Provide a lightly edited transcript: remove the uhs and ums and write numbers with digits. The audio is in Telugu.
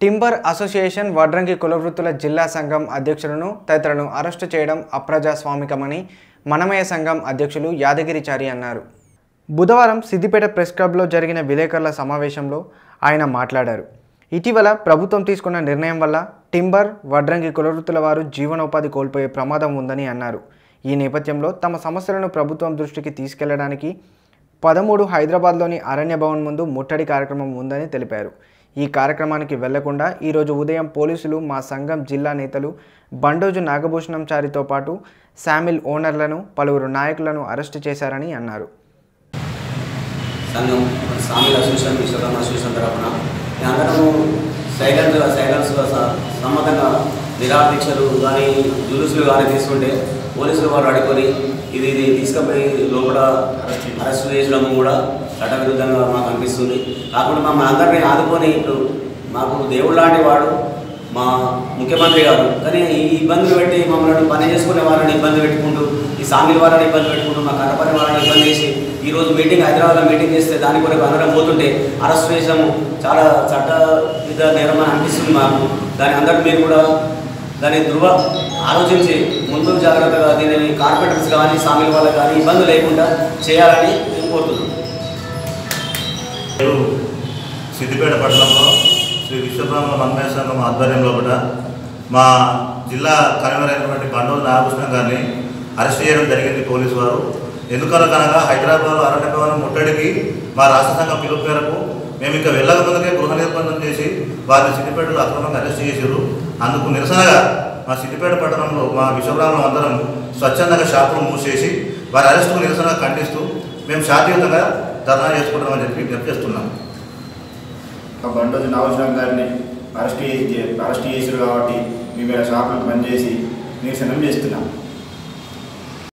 టింబర్ అసోసియేషన్ వడ్రంగి కులవృత్తుల జిల్లా సంఘం అధ్యక్షులను తదితరులను అరెస్టు చేయడం అప్రజాస్వామికమని మనమయ సంఘం అధ్యక్షులు యాదగిరిచారి అన్నారు. బుధవారం సిద్దిపేట ప్రెస్ క్లబ్లో జరిగిన విలేకరుల సమావేశంలో ఆయన మాట్లాడారు. ఇటీవల ప్రభుత్వం తీసుకున్న నిర్ణయం వల్ల టింబర్ వడ్రంగి కులవృత్తుల వారు జీవనోపాధి కోల్పోయే ప్రమాదం ఉందని అన్నారు. ఈ నేపథ్యంలో తమ సమస్యలను ప్రభుత్వం దృష్టికి తీసుకెళ్లడానికి 13 హైదరాబాద్లోని అరణ్య భవన్ ముందు ముట్టడి కార్యక్రమం ఉందని తెలిపారు. ఈ కార్యక్రమానికి వెళ్లకుండా ఈరోజు ఉదయం పోలీసులు మా సంఘం జిల్లా నేతలు బండోజు నాగభూషణం చారితో పాటు శామిల్ ఓనర్లను పలువురు నాయకులను అరెస్టు చేశారని అన్నారు. సంఘం శామిల్ అసోసియేషన్ విశ్వకర్మ అసోసియేషన్ తరఫున అందరము సైలెన్స్ సమ్మతంగా నిరాదీక్షలు కానీ జులుసులు కానీ తీసుకుంటే పోలీసులు వారు అడుకొని ఇది తీసుకుపోయి లోపల అరెస్ట్ చేయడం కూడా చట్టవిరుద్ధంగా మాకు అనిపిస్తుంది. కాకుండా మమ్మల్ని అందరినీ ఆదుకొని ఇప్పుడు మాకు దేవుడు లాంటి వాడు మా ముఖ్యమంత్రి గారు, కానీ ఈ ఇబ్బందులు పెట్టి మమ్మల్ని పని చేసుకునే వాళ్ళని ఇబ్బంది పెట్టుకుంటూ ఈ సామిల్ వాళ్ళని ఇబ్బంది పెట్టుకుంటూ మా కనపడి వాళ్ళని ఇబ్బంది చేసి ఈరోజు మీటింగ్ హైదరాబాద్లో మీటింగ్ చేస్తే దాని కొరకు అందరం పోతుంటే అరెస్ట్ చేయడము చాలా చట్టవిధ నేరం అని అనిపిస్తుంది మాకు. దాని అందరూ మీరు కూడా దాన్ని ఆలోచించి ముందు జాగ్రత్తగా దీనిని కార్పొరేటర్స్ కానీ సామిల్ వాళ్ళకి కానీ ఇబ్బంది లేకుండా చేయాలని నేను కోరుతున్నాను. సిద్దిపేట పట్టణంలో శ్రీ విశ్వకర్మ మనమయ సంఘం ఆధ్వర్యంలో కూడా మా జిల్లా కన్వీనర్ అయినటువంటి బండోజు నాగభూషణం గారిని అరెస్ట్ చేయడం జరిగింది పోలీసు వారు. ఎందుకనగా హైదరాబాద్లో అరణ్య భవనం ముట్టడికి మా రాష్ట్ర సంఘం పిలుపు మేరకు మేము ఇంకా వెళ్ళకముందుకే గృహ నిర్బంధం చేసి వారిని సిద్దిపేటలో అక్రమంగా అరెస్ట్ చేశారు. అందుకు నిరసనగా మా సిద్దిపేట పట్టణంలో మా విశ్వబ్రాహ్మణులు అందరం స్వచ్ఛందంగా షాపులు మూసేసి వారి అరెస్టుకు నిరసనగా ఖండిస్తూ మేము శాంతియుతంగా ధర్నా చేసుకుంటామని చెప్పి విజ్ఞప్తి చేస్తున్నాం. బండోజు నాగభూషణం గారిని అరెస్ట్ చేశారు కాబట్టి మేము ఇలా షాపులు బంద్ చేసి నిరసన చేస్తున్నాం.